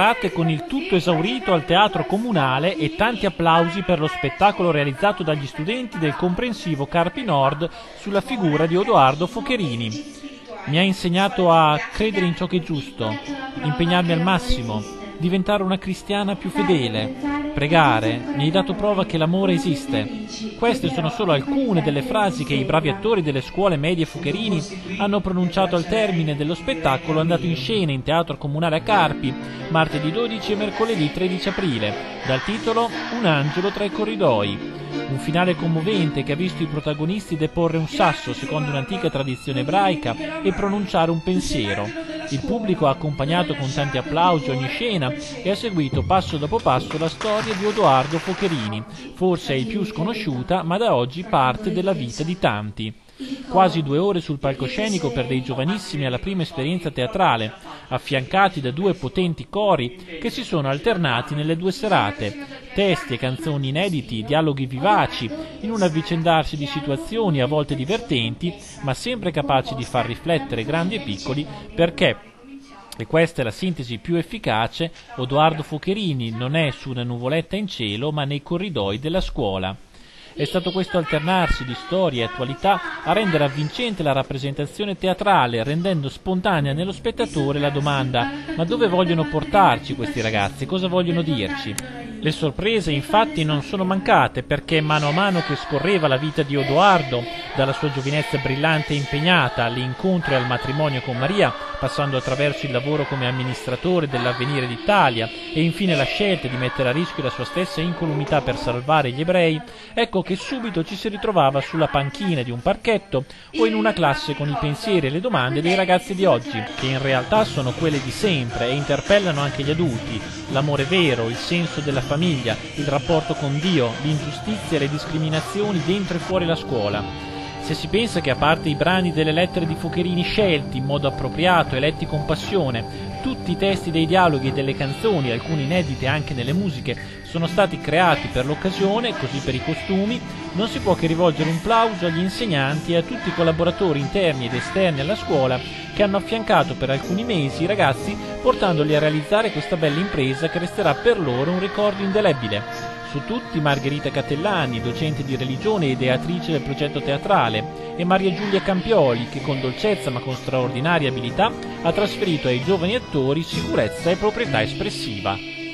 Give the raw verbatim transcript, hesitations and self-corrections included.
serate con il tutto esaurito al Teatro Comunale e tanti applausi per lo spettacolo realizzato dagli studenti del comprensivo Carpi Nord sulla figura di Odoardo Focherini. Mi ha insegnato a credere in ciò che è giusto, impegnarmi al massimo, diventare una cristiana più fedele, pregare, mi hai dato prova che l'amore esiste. Queste sono solo alcune delle frasi che i bravi attori delle scuole medie Focherini hanno pronunciato al termine dello spettacolo andato in scena in Teatro Comunale a Carpi, martedì dodici e mercoledì tredici aprile, dal titolo Un angelo tra i corridoi. Un finale commovente che ha visto i protagonisti deporre un sasso secondo un'antica tradizione ebraica e pronunciare un pensiero. Il pubblico ha accompagnato con tanti applausi ogni scena e ha seguito passo dopo passo la storia di Odoardo Focherini, forse è il più sconosciuta ma da oggi parte della vita di tanti. Quasi due ore sul palcoscenico per dei giovanissimi alla prima esperienza teatrale, affiancati da due potenti cori che si sono alternati nelle due serate, testi e canzoni inediti, dialoghi vivaci, in un avvicendarsi di situazioni a volte divertenti, ma sempre capaci di far riflettere grandi e piccoli, perché, e questa è la sintesi più efficace, Odoardo Focherini non è su una nuvoletta in cielo, ma nei corridoi della scuola. È stato questo alternarsi di storia e attualità a rendere avvincente la rappresentazione teatrale, rendendo spontanea nello spettatore la domanda: ma dove vogliono portarci questi ragazzi? Cosa vogliono dirci? Le sorprese infatti non sono mancate, perché mano a mano che scorreva la vita di Odoardo, dalla sua giovinezza brillante e impegnata all'incontro e al matrimonio con Maria, passando attraverso il lavoro come amministratore dell'Avvenire d'Italia e infine la scelta di mettere a rischio la sua stessa incolumità per salvare gli ebrei, ecco che subito ci si ritrovava sulla panchina di un parchetto o in una classe con i pensieri e le domande dei ragazzi di oggi, che in realtà sono quelle di sempre e interpellano anche gli adulti: l'amore vero, il senso della famiglia, il rapporto con Dio, l'ingiustizia e le discriminazioni dentro e fuori la scuola. Se si pensa che, a parte i brani delle lettere di Focherini scelti in modo appropriato e letti con passione, tutti i testi dei dialoghi e delle canzoni, alcune inedite anche nelle musiche, sono stati creati per l'occasione, così per i costumi, non si può che rivolgere un plauso agli insegnanti e a tutti i collaboratori interni ed esterni alla scuola che hanno affiancato per alcuni mesi i ragazzi, portandoli a realizzare questa bella impresa che resterà per loro un ricordo indelebile. Su tutti Margherita Catellani, docente di religione e ideatrice del progetto teatrale, e Maria Giulia Campioli, che con dolcezza ma con straordinaria abilità ha trasferito ai giovani attori sicurezza e proprietà espressiva.